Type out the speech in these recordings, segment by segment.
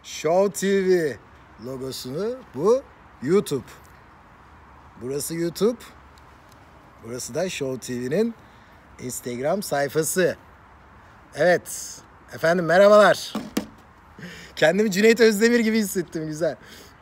Show TV logosunu, bu YouTube. Burası YouTube. Burası da Show TV'nin Instagram sayfası. Evet. Efendim merhabalar. Kendimi Cüneyt Özdemir gibi hissettim, güzel.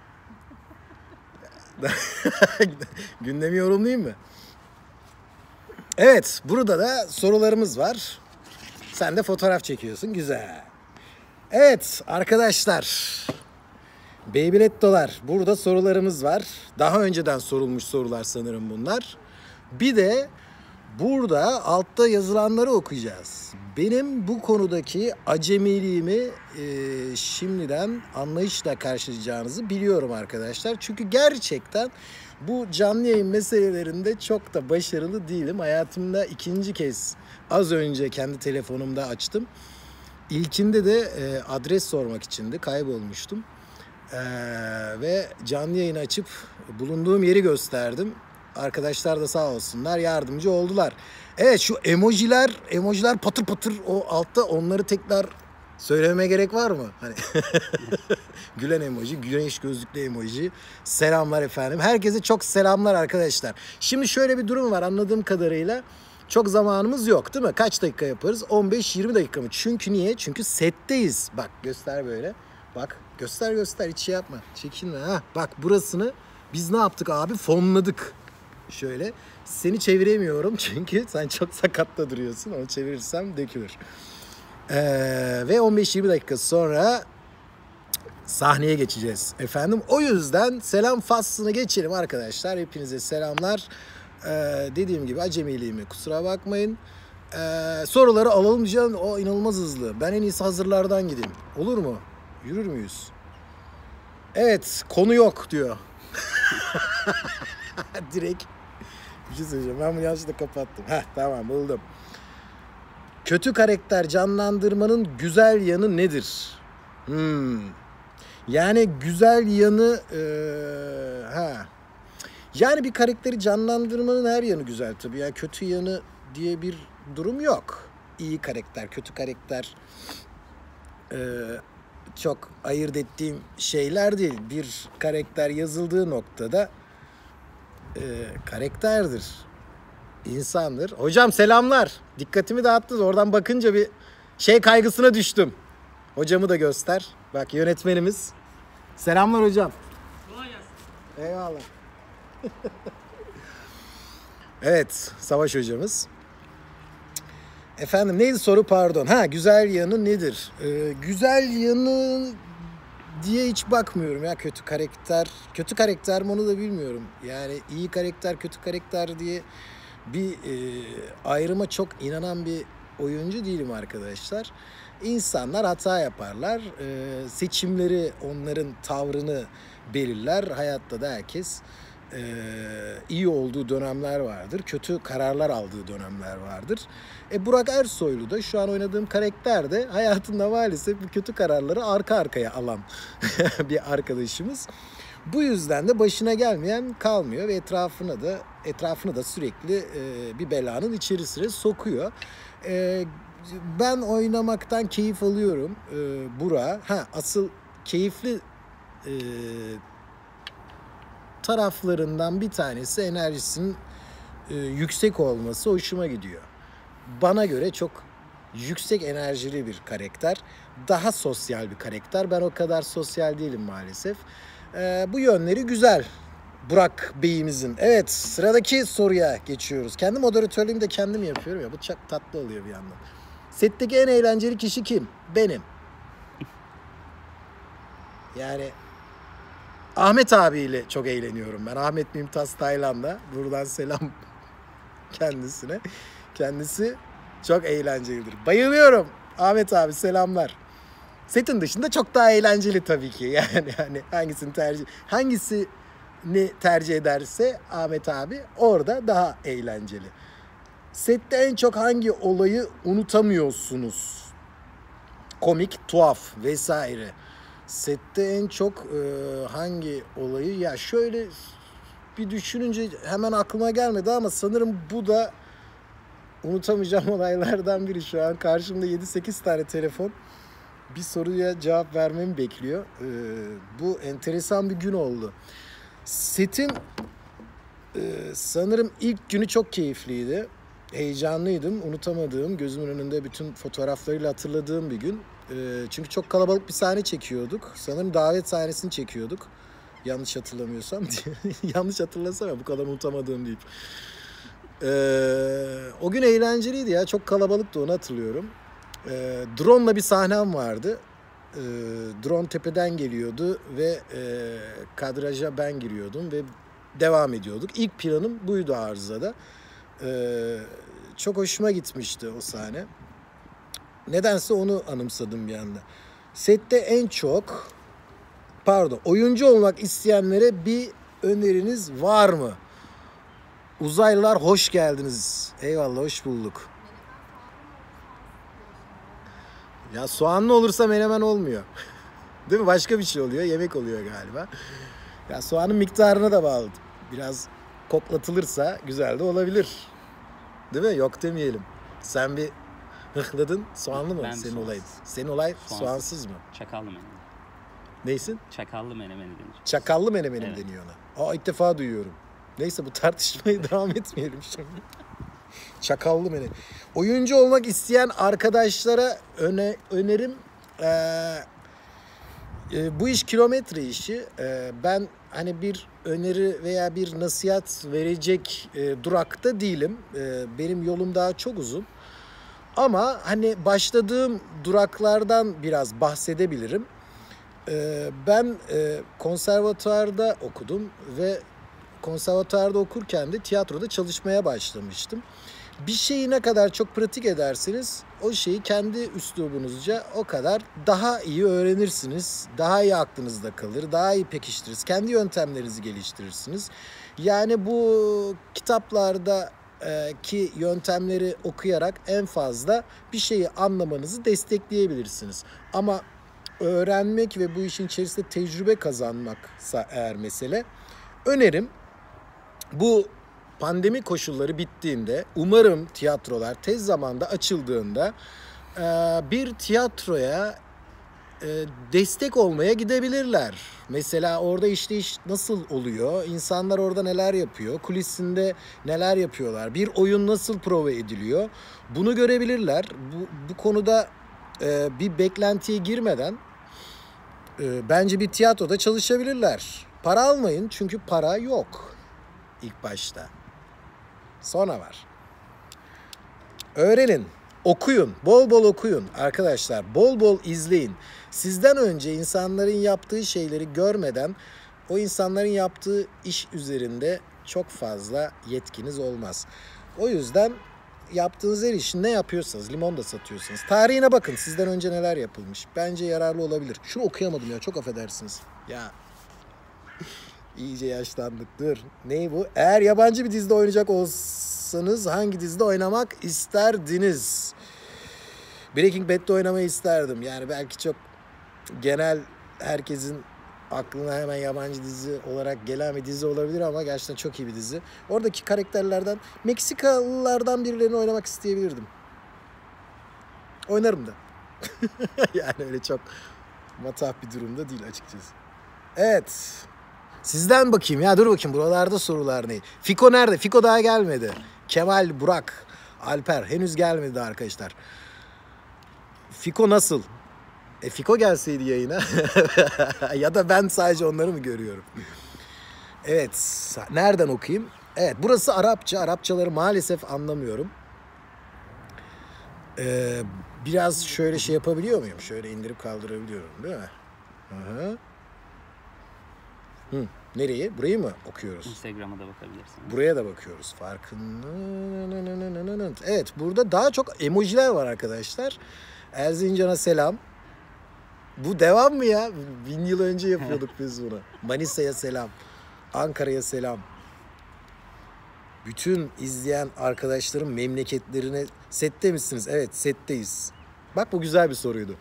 Gündemi yorumlayayım mı? Evet, burada da sorularımız var. Sen de fotoğraf çekiyorsun, güzel. Evet arkadaşlar, Beyblade'dolar. Burada sorularımız var. Daha önceden sorulmuş sorular sanırım bunlar. Bir de burada altta yazılanları okuyacağız. Benim bu konudaki acemiliğimi şimdiden anlayışla karşılayacağınızı biliyorum arkadaşlar. Çünkü gerçekten bu canlı yayın meselelerinde çok da başarılı değilim. Hayatımda ikinci kez az önce kendi telefonumda açtım. İlkinde de adres sormak içindi. Kaybolmuştum. Ve canlı yayın açıp bulunduğum yeri gösterdim. Arkadaşlar da sağ olsunlar yardımcı oldular. Evet, şu emojiler patır patır o altta, onları tekrar söylememe gerek var mı? Hani gülen emoji, güneş gözlüklü emoji. Selamlar efendim. Herkese çok selamlar arkadaşlar. Şimdi şöyle bir durum var, anladığım kadarıyla çok zamanımız yok değil mi? Kaç dakika yaparız? 15-20 dakika mı? Çünkü niye? Çünkü setteyiz. Bak göster böyle. Bak göster hiç şey yapma. Çekinme. Ha, bak burasını biz ne yaptık abi? Fonladık. Şöyle. Seni çeviremiyorum çünkü sen çok sakatta duruyorsun. Onu çevirirsem dökülür. Ve 15-20 dakika sonra sahneye geçeceğiz efendim. O yüzden selam faslını geçelim arkadaşlar. Hepinize selamlar. Dediğim gibi acemiliğimi kusura bakmayın. Soruları alalım diyeceğim. O inanılmaz hızlı. Ben en iyisi hazırlardan gideyim. Olur mu? Yürür müyüz? Evet, konu yok diyor. Direkt bir şey söyleyeceğim. Ben bunu yanlışlıkla kapattım. Tamam, buldum. Kötü karakter canlandırmanın güzel yanı nedir? Yani güzel yanı yani bir karakteri canlandırmanın her yanı güzel tabii. Yani kötü yanı diye bir durum yok. İyi karakter, kötü karakter çok ayırt ettiğim şeyler değil. Bir karakter yazıldığı noktada karakterdir. İnsandır. Hocam selamlar. Dikkatimi dağıttınız. Oradan bakınca bir şey kaygısına düştüm. Hocamı da göster. Bak yönetmenimiz. Selamlar hocam. Kolay gelsin. Eyvallah. Evet, Savaş hocamız. Efendim neydi soru, pardon. Güzel yanı nedir? Güzel yanı diye hiç bakmıyorum ya, kötü karakter. Kötü karakter mi onu da bilmiyorum. Yani iyi karakter, kötü karakter diye bir ayrıma çok inanan bir oyuncu değilim arkadaşlar. İnsanlar hata yaparlar. Seçimleri onların tavrını belirler. Hayatta da herkes iyi olduğu dönemler vardır. Kötü kararlar aldığı dönemler vardır. Burak Ersoylu da şu an oynadığım karakter de hayatında maalesef bu kötü kararları arka arkaya alan bir arkadaşımız. Bu yüzden de başına gelmeyen kalmıyor ve etrafını da sürekli bir belanın içerisine sokuyor. Ben oynamaktan keyif alıyorum Burak'a. Asıl keyifli taraflarından bir tanesi enerjisinin yüksek olması hoşuma gidiyor. Bana göre çok yüksek enerjili bir karakter. Daha sosyal bir karakter. Ben o kadar sosyal değilim maalesef. Bu yönleri güzel Burak Bey'imizin. Evet, sıradaki soruya geçiyoruz. Kendi moderatörlüğümü de kendim yapıyorum ya. Bu çok tatlı oluyor bir yandan. Setteki en eğlenceli kişi kim? Benim. Yani Ahmet abiyle çok eğleniyorum ben. Ahmet Mümtaz Taylan'da. Buradan selam kendisine. Kendisi çok eğlencelidir. Bayılıyorum. Ahmet abi selamlar. Setin dışında çok daha eğlenceli tabii ki. Yani hangisini tercih ederse Ahmet abi orada daha eğlenceli. Sette en çok hangi olayı unutamıyorsunuz? Komik, tuhaf vesaire. Sette en çok hangi olayı, ya şöyle bir düşününce hemen aklıma gelmedi ama sanırım bu da unutamayacağım olaylardan biri. Şu an karşımda 7-8 tane telefon. bir soruya cevap vermemi bekliyor. Bu enteresan bir gün oldu. Setin sanırım ilk günü çok keyifliydi. Heyecanlıydım, unutamadığım, gözümün önünde bütün fotoğraflarıyla hatırladığım bir gün. Çünkü çok kalabalık bir sahne çekiyorduk. Sanırım davet sahnesini çekiyorduk. Yanlış hatırlamıyorsam. Yanlış hatırlasam ya bu kadar unutamadığım değil. O gün eğlenceliydi ya. Çok kalabalıktı, onu hatırlıyorum. Drone'la bir sahnem vardı. Drone tepeden geliyordu ve kadraja ben giriyordum ve devam ediyorduk. İlk planım buydu arızada. Çok hoşuma gitmişti o sahne. Nedense onu anımsadım bir anda. Sette en çok, oyuncu olmak isteyenlere bir öneriniz var mı? Uzaylılar hoş geldiniz. Eyvallah, hoş bulduk. Ya soğanlı olursa menemen olmuyor. Değil mi? Başka bir şey oluyor. Yemek oluyor galiba. Ya soğanın miktarına da bağlı. Biraz koklatılırsa güzel de olabilir. Değil mi? Yok demeyelim. Sen bir hıhladın. Soğanlı mı Ben senin soğansız. olayın? Senin olay soğansız mı? Çakallı menemen. Neysin? Çakallı menemeni denir. Çakallı menemenim Evet. deniyor ona. İlk defa duyuyorum. Neyse bu tartışmaya devam etmeyelim şimdi. Çakallı menemen. Oyuncu olmak isteyen arkadaşlara önerim bu iş kilometre işi. Ben hani bir öneri veya bir nasihat verecek durakta değilim. Benim yolum daha çok uzun. Ama hani başladığım duraklardan biraz bahsedebilirim. Ben konservatuvarda okudum ve konservatuvarda okurken de tiyatroda çalışmaya başlamıştım. Bir şeyi ne kadar çok pratik ederseniz o şeyi kendi üslubunuzca o kadar daha iyi öğrenirsiniz. Daha iyi aklınızda kalır, daha iyi pekiştiririz. Kendi yöntemlerinizi geliştirirsiniz. Yani bu kitaplarda ki yöntemleri okuyarak en fazla bir şeyi anlamanızı destekleyebilirsiniz. Ama öğrenmek ve bu işin içerisinde tecrübe kazanmaksa eğer mesele, önerim bu pandemi koşulları bittiğinde, umarım tiyatrolar tez zamanda açıldığında bir tiyatroya destek olmaya gidebilirler. Mesela orada işleyiş nasıl oluyor? İnsanlar orada neler yapıyor? Kulisinde neler yapıyorlar? Bir oyun nasıl prova ediliyor? Bunu görebilirler. Bu konuda bir beklentiye girmeden bence bir tiyatroda çalışabilirler. Para almayın çünkü para yok ilk başta. Sonra var. Öğrenin, okuyun, bol bol okuyun arkadaşlar. Bol bol izleyin. Sizden önce insanların yaptığı şeyleri görmeden o insanların yaptığı iş üzerinde çok fazla yetkiniz olmaz. O yüzden yaptığınız her işin ne yapıyorsanız, limon da satıyorsanız, tarihine bakın sizden önce neler yapılmış. Bence yararlı olabilir. Şunu okuyamadım ya, çok affedersiniz. Ya iyice yaşlandık, dur. Ney bu? Eğer yabancı bir dizide oynayacak olsanız hangi dizide oynamak isterdiniz? Breaking Bad'de oynamayı isterdim. Yani belki çok genel, herkesin aklına hemen yabancı dizi olarak gelen bir dizi olabilir ama gerçekten çok iyi bir dizi. Oradaki karakterlerden, Meksikalılardan birilerini oynamak isteyebilirdim. Oynarım da. Yani öyle çok matah bir durumda değil açıkçası. Evet. Sizden bakayım ya, dur bakayım buralarda sorular ne? Fiko nerede? Fiko daha gelmedi. Kemal, Burak, Alper henüz gelmedi arkadaşlar. Fiko nasıl? Fiko gelseydi yayına. Ya da ben sadece onları mı görüyorum? Evet. Nereden okuyayım? Evet, burası Arapça. Arapçaları maalesef anlamıyorum. Biraz şöyle şey yapabiliyor muyum? Şöyle indirip kaldırabiliyorum değil mi? Hı. Nereye? Burayı mı okuyoruz? Instagram'a da bakabilirsiniz. Buraya da bakıyoruz. Evet, burada daha çok emojiler var arkadaşlar. Erzincan'a selam. Bu devam mı ya? 1000 yıl önce yapıyorduk biz bunu. Manisa'ya selam. Ankara'ya selam. Bütün izleyen arkadaşlarım memleketlerine sette misiniz? Evet, setteyiz. Bak bu güzel bir soruydu.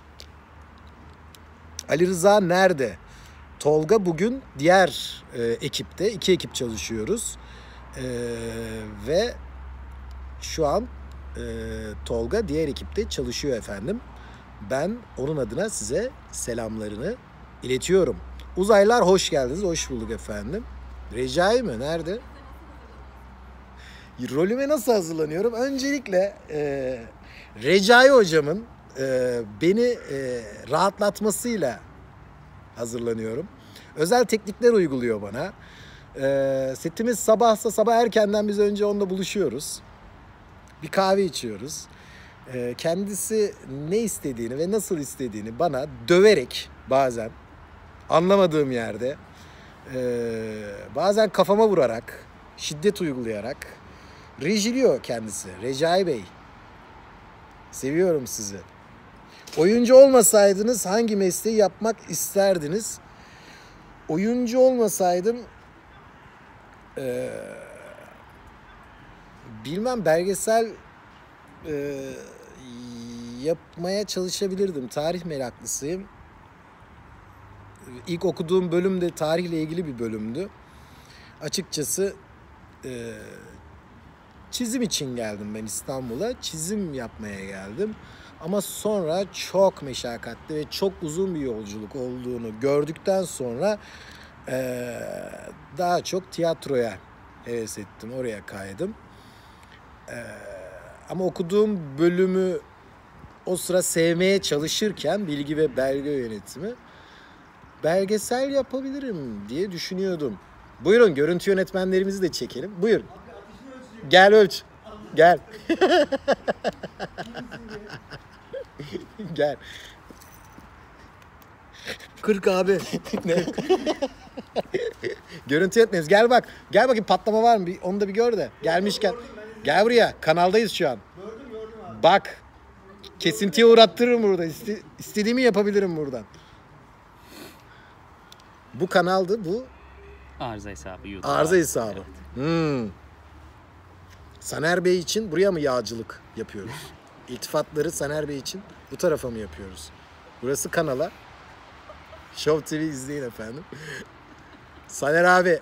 Ali Rıza nerede? Tolga bugün diğer ekipte. 2 ekip çalışıyoruz. Ve şu an Tolga diğer ekipte çalışıyor efendim. Ben onun adına size selamlarını iletiyorum. Uzaylılar hoş geldiniz. Hoş bulduk efendim. Recai mi? Nerede? Rolüme nasıl hazırlanıyorum? Öncelikle Recai hocamın beni rahatlatmasıyla hazırlanıyorum. Özel teknikler uyguluyor bana. Setimiz sabahsa sabah erkenden biz önce onunla buluşuyoruz. Bir kahve içiyoruz. Kendisi ne istediğini ve nasıl istediğini bana döverek bazen anlamadığım yerde bazen kafama vurarak, şiddet uygulayarak rejiliyor kendisi. Recai Bey, seviyorum sizi. Oyuncu olmasaydınız hangi mesleği yapmak isterdiniz? Oyuncu olmasaydım bilmem, belgesel yapmaya çalışabilirdim. Tarih meraklısıyım. İlk okuduğum bölüm de tarihle ilgili bir bölümdü. Açıkçası çizim için geldim ben İstanbul'a. Çizim yapmaya geldim. Ama sonra çok meşakkatli ve çok uzun bir yolculuk olduğunu gördükten sonra daha çok tiyatroya heves ettim. Oraya kaydım. Ama okuduğum bölümü o sıra sevmeye çalışırken bilgi ve belge yönetimi, belgesel yapabilirim diye düşünüyordum. Buyurun, görüntü yönetmenlerimizi de çekelim. Buyur. Gel ölç. Gel. Gel. 40 abi. Ne? Görüntü yönetmeniz. Gel bak. Gel bakayım, patlama var mı? Onu da bir gör de. Gelmişken. Gel buraya. Kanaldayız şu an. Gördüm abi. Bak. Kesintiye uğrattırırım burada. İstediğimi yapabilirim buradan. Bu kanaldı. Bu Arıza hesabı. YouTube. arıza hesabı. Evet. Saner Bey için buraya mı yağcılık yapıyoruz? İltifatları Saner Bey için bu tarafa mı yapıyoruz? Burası kanala. Show TV izleyin efendim. Saner abi.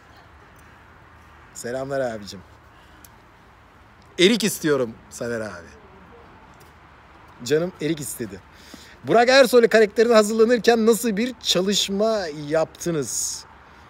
Selamlar abicim. Erik istiyorum Saner abi. Canım erik istedi. Burak Ersoy'la karakterini hazırlanırken nasıl bir çalışma yaptınız?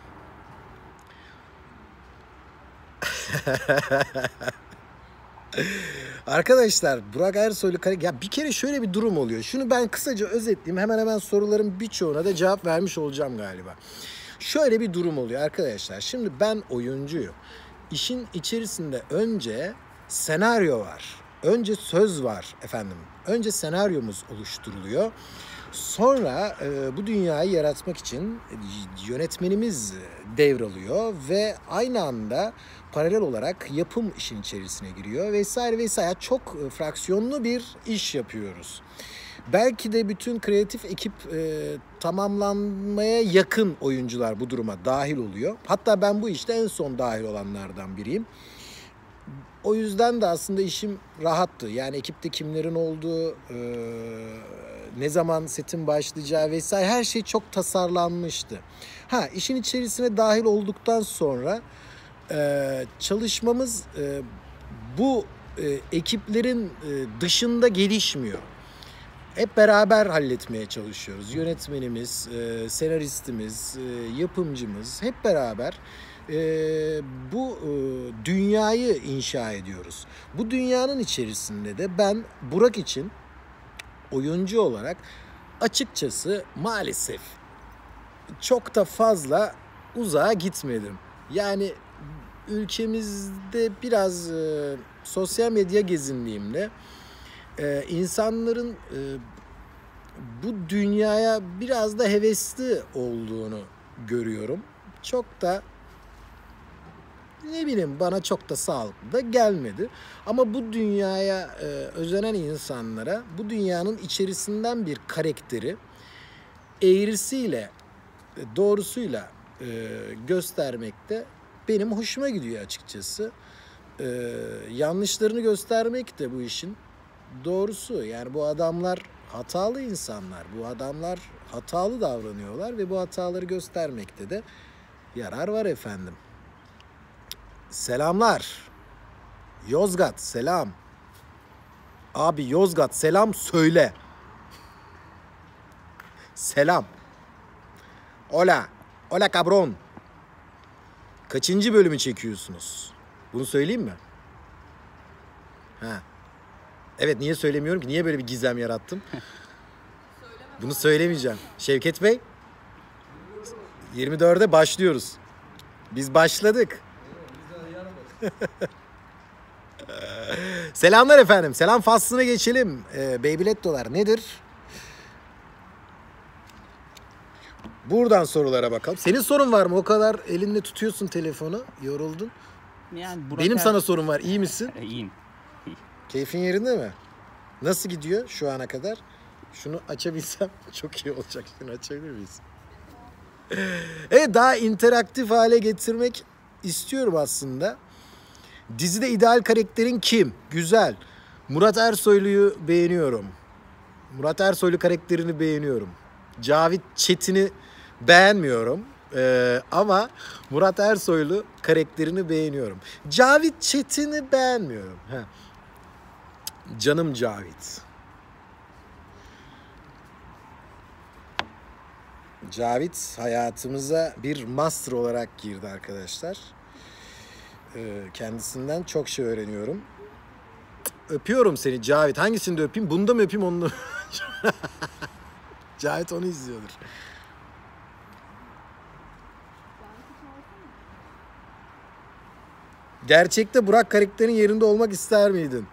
Arkadaşlar, Burak Ersoy'lu ya bir kere şöyle bir durum oluyor. Şunu ben kısaca özetleyeyim. Hemen hemen soruların birçoğuna da cevap vermiş olacağım galiba. Şöyle bir durum oluyor arkadaşlar. Şimdi ben oyuncuyum. İşin içerisinde önce senaryo var. Önce söz var efendim. Önce senaryomuz oluşturuluyor. Sonra bu dünyayı yaratmak için yönetmenimiz devralıyor ve aynı anda paralel olarak yapım işin içerisine giriyor vesaire vesaire. Çok fraksiyonlu bir iş yapıyoruz. Belki de bütün kreatif ekip tamamlanmaya yakın oyuncular bu duruma dahil oluyor. Hatta ben bu işte en son dahil olanlardan biriyim. O yüzden de aslında işim rahattı. Yani ekipte kimlerin olduğu, ne zaman setin başlayacağı vesaire her şey çok tasarlanmıştı. İşin içerisine dahil olduktan sonra çalışmamız bu ekiplerin dışında gelişmiyor. Hep beraber halletmeye çalışıyoruz. Yönetmenimiz, senaristimiz, yapımcımız hep beraber bu dünyayı inşa ediyoruz. Bu dünyanın içerisinde de ben Burak için oyuncu olarak açıkçası maalesef çok da fazla uzağa gitmedim. Yani ülkemizde biraz sosyal medya gezinliğimde insanların bu dünyaya biraz da hevesli olduğunu görüyorum. Çok da ne bileyim, bana çok da sağlıklı da gelmedi. Ama bu dünyaya özenen insanlara bu dünyanın içerisinden bir karakteri eğrisiyle doğrusuyla göstermekte benim hoşuma gidiyor açıkçası. Yanlışlarını göstermek de bu işin doğrusu. Yani bu adamlar hatalı insanlar. Bu adamlar hatalı davranıyorlar ve bu hataları göstermekte de yarar var efendim. Selamlar. Yozgat selam. Abi Yozgat selam söyle. Selam. Hola. Hola cabron. Kaçıncı bölümü çekiyorsunuz? Bunu söyleyeyim mi? Ha. Evet, niye söylemiyorum ki? Niye böyle bir gizem yarattım? Bunu söylemeyeceğim. Şevket Bey, 24'e başlıyoruz. Biz başladık. Selamlar efendim. Selam faslına geçelim. Beybilettolar nedir? Buradan sorulara bakalım. Senin sorun var mı? O kadar elinde tutuyorsun telefonu. Yoruldun. Yani Burak Benim sana sorun var. İyi misin? İyiyim. Keyfin yerinde mi? Nasıl gidiyor şu ana kadar? Şunu açabilsem çok iyi olacak. Şunu açabilir miyiz? Evet, daha interaktif hale getirmek istiyorum aslında. Dizide ideal karakterin kim? Güzel. Murat Ersoylu'yu beğeniyorum. Murat Ersoylu karakterini beğeniyorum. Cavit Çetin'i beğenmiyorum. Ama Murat Ersoylu karakterini beğeniyorum. Cavit Çetin'i beğenmiyorum. Heh. Canım Cavit. Cavit hayatımıza bir master olarak girdi arkadaşlar. Kendisinden çok şey öğreniyorum. Öpüyorum seni Cavit. Hangisini de öpeyim? Bunu da mı öpeyim, onu da mı? Cavit onu izliyordur. Gerçekte Burak karakterin yerinde olmak ister miydin?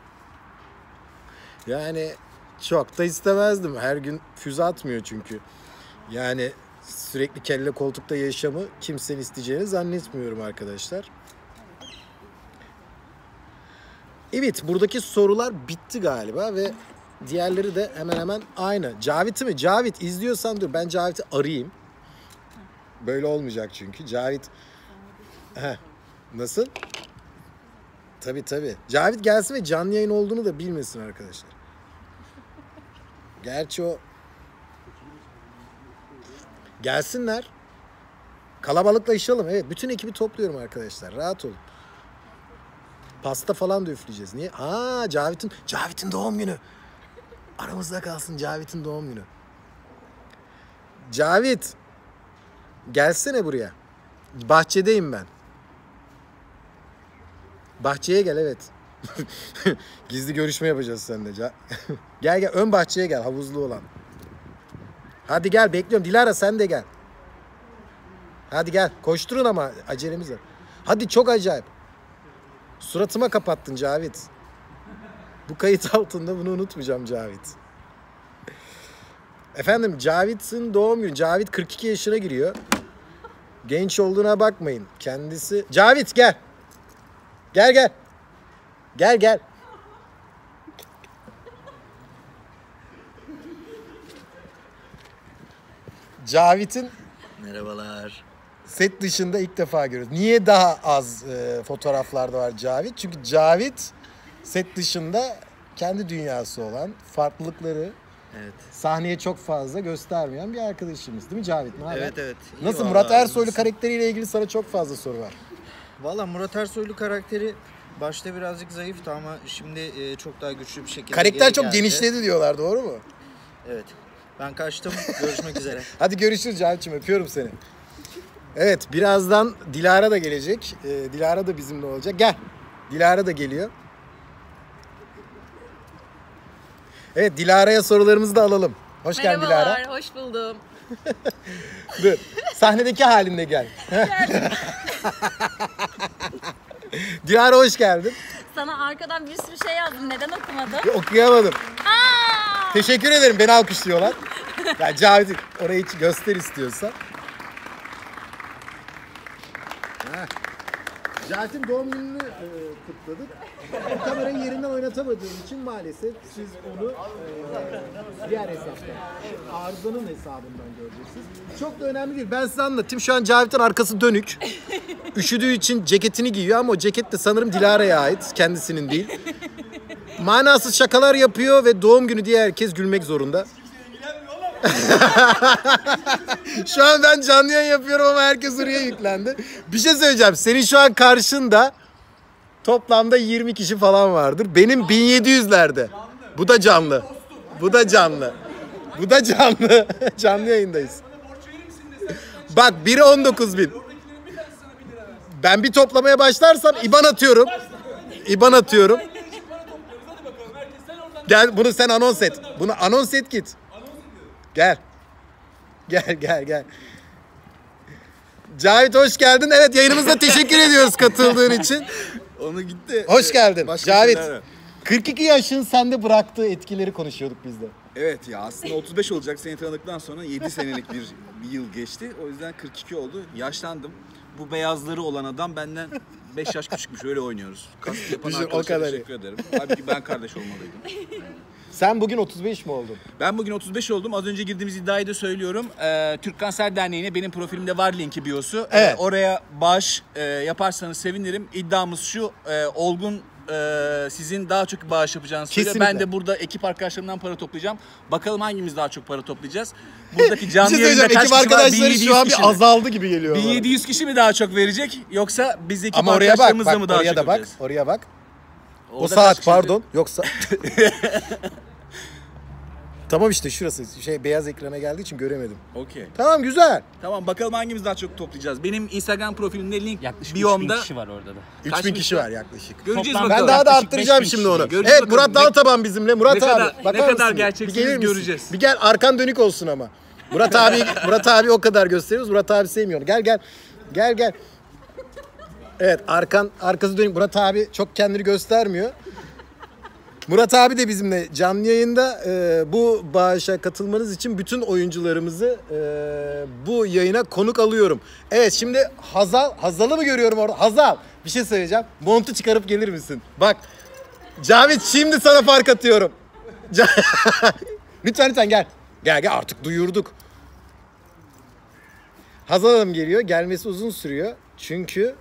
Yani çok da istemezdim. Her gün füze atmıyor çünkü. Yani sürekli kelle koltukta yaşamı kimsenin isteyeceğini zannetmiyorum arkadaşlar. Evet, buradaki sorular bitti galiba ve diğerleri de hemen hemen aynı. Cavit'i mi? Cavit izliyorsan dur, ben Cavit'i arayayım. Böyle olmayacak çünkü. Cavit... Heh. Nasıl? Tabii. Cavit gelsin ve canlı yayın olduğunu da bilmesin arkadaşlar. Gerçi o... Gelsinler. Kalabalıklaşalım. Evet, bütün ekibi topluyorum arkadaşlar. Rahat olun. Pasta falan da üfleyeceğiz. Niye? Cavit'in doğum günü. Aramızda kalsın, Cavit'in doğum günü. Cavit. Gelsene buraya. Bahçedeyim ben. Bahçeye gel, evet. Gizli görüşme yapacağız seninle. Gel ön bahçeye gel, havuzlu olan. Hadi gel, bekliyorum. Dilara sen de gel. Hadi gel. Koşturun ama acelemiz var. Hadi, çok acayip. Suratıma kapattın Cavit. Bu kayıt altında bunu unutmayacağım Cavit. Efendim, Cavit'in doğum günü. Cavit 42 yaşına giriyor. Genç olduğuna bakmayın. Kendisi... Cavit gel. Gel. Gel. Cavit'in... Merhabalar. Set dışında ilk defa görüyoruz. Niye daha az fotoğraflarda var Cavit? Çünkü Cavit set dışında kendi dünyası olan, farklılıkları sahneye çok fazla göstermeyen bir arkadaşımız. Değil mi Cavit? Ne haber? Evet. İyi Nasıl? vallahi. Murat Ersoylu karakteriyle ilgili sana çok fazla soru var. Valla Murat Ersoylu karakteri başta birazcık zayıftı ama şimdi çok daha güçlü bir şekilde Karakter geri çok geldi. genişledi diyorlar, doğru mu? Evet. Ben kaçtım. Görüşmek üzere. Hadi görüşürüz Cavit'ciğim, öpüyorum seni. Evet, birazdan Dilara da gelecek. Dilara da bizimle olacak. Gel. Dilara da geliyor. Evet, Dilara'ya sorularımızı da alalım. Hoş geldin Dilara. Merhabalar, hoş buldum. Dur. Sahnedeki halinle gel. Dilara hoş geldin. Sana arkadan bir sürü şey yazdım. Neden okumadın? Okuyamadım. Aa! Teşekkür ederim. Beni alkışlıyorlar. Ya Cavit, orayı hiç göster istiyorsan. Cavit'in doğum gününü kutladık. Kamerayı yerinden oynatamadığım için maalesef siz onu diğer hesaptan, Arzu'nun hesabından göreceksiniz. Çok da önemli değil. Ben size anlatayım. Şu an Cavit'in arkası dönük. Üşüdüğü için ceketini giyiyor ama o ceket de sanırım Dilara'ya ait. Kendisinin değil. Manasız şakalar yapıyor ve doğum günü diye herkes gülmek zorunda. Şu an ben canlı yayın yapıyorum ama herkes oraya yüklendi. Bir şey söyleyeceğim. Senin şu an karşında toplamda 20 kişi falan vardır. Benim 1700'lerde. Bu da canlı. Bu da canlı. Canlı yayındayız. Bak biri 19.000. Ben bir toplamaya başlarsam IBAN atıyorum. IBAN atıyorum. Gel bunu sen anons et. Bunu anons et git. Gel. Gel. Cavit hoş geldin. Evet yayınımıza teşekkür ediyoruz katıldığın için. Onu gitti. Hoş geldin. Başka Cavit. şeyler var. 42 yaşın sende bıraktığı etkileri konuşuyorduk biz de. Evet ya aslında 35 olacak seni tanıdıktan sonra 7 senelik bir yıl geçti. O yüzden 42 oldu. Yaşlandım. Bu beyazları olan adam benden 5 yaş küçükmüş. Öyle oynuyoruz. Kast yapan Düşün, o arkadaşlara kadar. teşekkür ederim. Halbuki ben kardeş olmalıydım. Sen bugün 35 mi oldun? Ben bugün 35 oldum. Az önce girdiğimiz iddiayı da söylüyorum. Türk Kanser Derneği'ne benim profilimde var linki biosu. Evet. Oraya bağış yaparsanız sevinirim. İddiamız şu. Olgun sizin daha çok bağış yapacağınızı söylüyor. Kesinlikle. Ben de burada ekip arkadaşlarımdan para toplayacağım. Bakalım hangimiz daha çok para toplayacağız. Buradaki Bir canlı şey yayında söyleyeceğim. kaç Ekip kişi var? arkadaşları 1700 şu an kişi bir mi? azaldı gibi geliyor. bana. 1700 kişi mi daha çok verecek yoksa biz ekip Ama oraya bak. arkadaşlarımızla mı daha Oraya çok da bak. yapacağız? Oraya bak. O Orada saat kaç kişi- pardon. Yoksa. Tamam işte şurası. Beyaz ekrana geldiği için göremedim. Okey. Tamam güzel. Tamam bakalım hangimiz daha çok toplayacağız. Benim Instagram profilimde link Yaklaşık 3000 biyomda. kişi var orada da. 3000 kişi var yaklaşık. Göreceğiz Toplam- bakalım. Ben daha da Yaklaşık arttıracağım 5000 şimdi onu. kişi. Göreceğiz Evet Murat bakalım. Daltaban bizimle. Murat ne abi. kadar- ne bakar kadar mısın? gerçeksiniz Bir gelir misin? göreceğiz. Bir gel arkan dönük olsun ama. Murat abi o kadar gösteriyoruz. Murat abi sevmiyor. Gel. Evet arkası dönük. Murat abi çok kendini göstermiyor. Murat abi de bizimle canlı yayında. Bu bağışa katılmanız için bütün oyuncularımızı bu yayına konuk alıyorum. Evet şimdi Hazal'ı mı görüyorum orada? Hazal bir şey söyleyeceğim. Montu çıkarıp gelir misin? Bak Cavit şimdi sana fark atıyorum. Lütfen gel. Gel artık duyurduk. Hazal Hanım geliyor. Gelmesi uzun sürüyor. Çünkü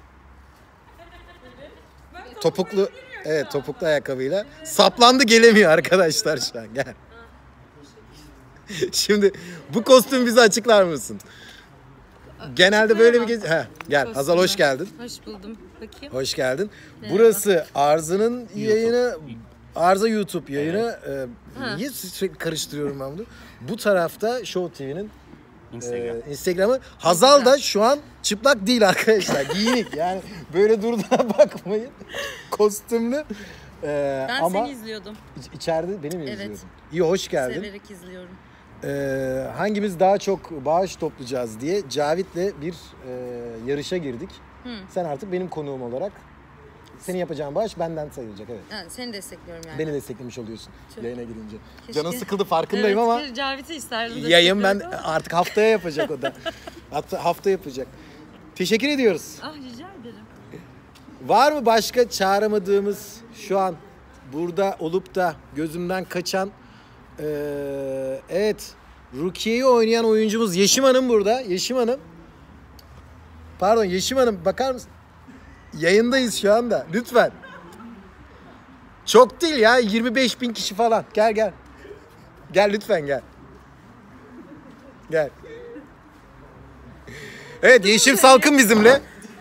topuklu ayakkabıyla saplandı gelemiyor arkadaşlar şu an. Gel. Şimdi bu kostüm bize açıklar mısın? Genelde böyle bir gel. Hazal hoş geldin. Hoş buldum. Bakayım. Hoş geldin. Burası Arza'nın yayını. Arza YouTube yayını. Niye sürekli karıştırıyorum ben bunu? Bu tarafta Show TV'nin Instagram'ı. Hazal da şu an çıplak değil arkadaşlar. Giyinik yani böyle durduğuna bakmayın. Kostümlü. Ben ama seni izliyordum. içeride beni mi Evet. izliyordun? İyi hoş geldin. Severek izliyorum. Hangimiz daha çok bağış toplayacağız diye Cavit'le bir yarışa girdik. Sen artık benim konuğum olarak senin yapacağın bağış benden sayılacak evet. Yani seni destekliyorum yani. Beni desteklemiş oluyorsun yayına girince. Keşke. Canın sıkıldı farkındayım ama bir Cavit'i isterdim. yayın ben desteklemek ama- artık haftaya yapacak o da. Hatta hafta yapacak. Teşekkür ediyoruz. Ah rica ederim. Var mı başka çağıramadığımız şu an burada olup da gözümden kaçan evet Rukiye'yi oynayan oyuncumuz Yeşim Hanım burada. Yeşim Hanım. Pardon Yeşim Hanım bakar mısın? Yayındayız şu anda. Lütfen. Çok değil ya. 25.000 kişi falan. Gel. Gel lütfen gel. Gel. Evet Yeşim Salkın bizimle.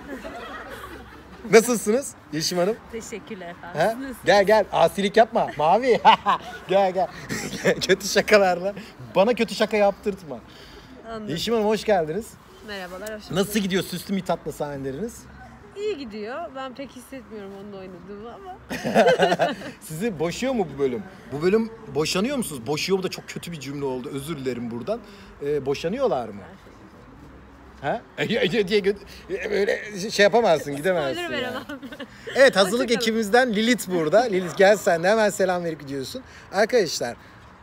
Nasılsınız Yeşim Hanım? Teşekkürler efendim. Ha? Gel. Asilik yapma. Mavi. gel. Kötü şakalarla. Bana kötü şaka yaptırtma. Anladım. Yeşim Hanım hoş geldiniz. Merhabalar, hoş bulduk. Nasıl gidiyor Süslü Mithat'la sahneleriniz? İyi gidiyor. Ben pek hissetmiyorum onunla oynadığımı ama. Sizi boşuyor mu bu bölüm? Bu bölüm boşanıyor musunuz? Boşuyor mu da çok kötü bir cümle oldu. Özür dilerim buradan. Boşanıyorlar mı? Ha? diye böyle şey yapamazsın, gidemezsin. Spoiler Yani. veremem. Evet, hazırlık Hoşçakalın. ekibimizden Lilith burada. Lilith gel sen de hemen selam verip gidiyorsun. Arkadaşlar,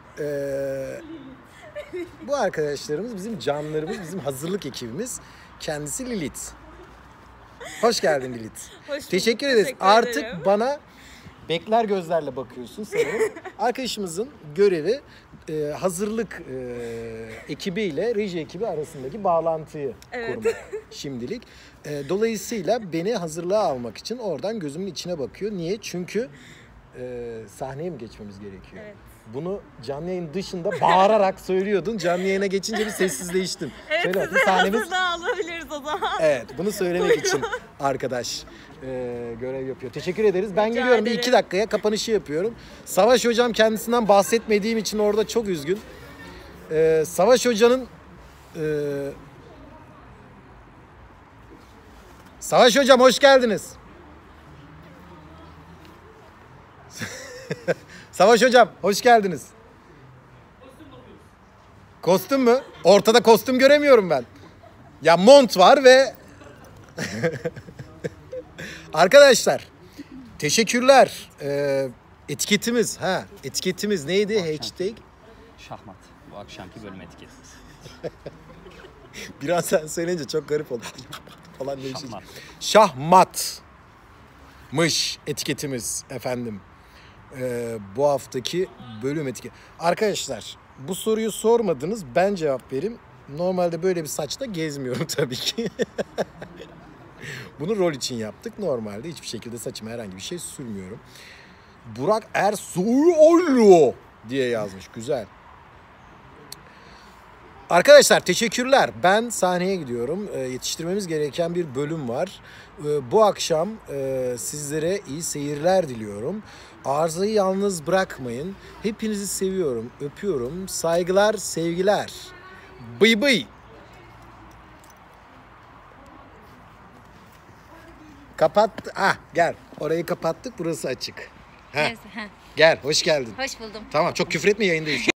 bu arkadaşlarımız bizim canlarımız, bizim hazırlık ekibimiz. Kendisi Lilith. Hoş geldin Lilith. Hoş bulduk. Teşekkür ederiz. Teşekkür Artık ederim. bana bekler gözlerle bakıyorsun sanırım. Arkadaşımızın görevi hazırlık ekibiyle reji ekibi arasındaki bağlantıyı kurmak şimdilik. Dolayısıyla beni hazırlığa almak için oradan gözümün içine bakıyor. Niye? Çünkü sahneye mi geçmemiz gerekiyor? Evet. Bunu canlı yayın dışında bağırarak söylüyordun. Canlı yayına geçince bir sessizleştin. Evet, Söyle sizi bakayım, sahnemiz... hazırlığa alabiliriz o zaman. Evet, bunu söylemek için arkadaş görev yapıyor. Teşekkür ederiz. Ben geliyorum bir ederim. 2 dakikaya kapanışı yapıyorum. Savaş hocam kendisinden bahsetmediğim için orada çok üzgün. Savaş Hoca'nın Savaş Hocam hoş geldiniz. Savaş Hocam hoş geldiniz. Kostüm mü? Ortada kostüm göremiyorum ben. Ya mont var ve arkadaşlar teşekkürler. Etiketimiz neydi? Hashtag. Şahmat. Bu akşamki bölüm etiketimiz. Biraz sen söyleyince çok garip oldu. Falan diye bir şey. Şahmat. Şahmatmış etiketimiz efendim. Bu haftaki bölüm etiketi. Arkadaşlar bu soruyu sormadınız. Ben cevap vereyim. Normalde böyle bir saçta gezmiyorum tabii ki. Bunu rol için yaptık. Normalde hiçbir şekilde saçıma herhangi bir şey sürmüyorum. Burak Ersoy diye yazmış. Güzel. Arkadaşlar teşekkürler. Ben sahneye gidiyorum. Yetiştirmemiz gereken bir bölüm var. Bu akşam sizlere iyi seyirler diliyorum. Arızayı yalnız bırakmayın. Hepinizi seviyorum, öpüyorum. Saygılar, sevgiler. Bıy bıy. Kapat. Gel. Orayı kapattık. Burası açık. Neyse, heh. Gel. Hoş geldin. Hoş buldum. Tamam çok küfür etme yayındayız.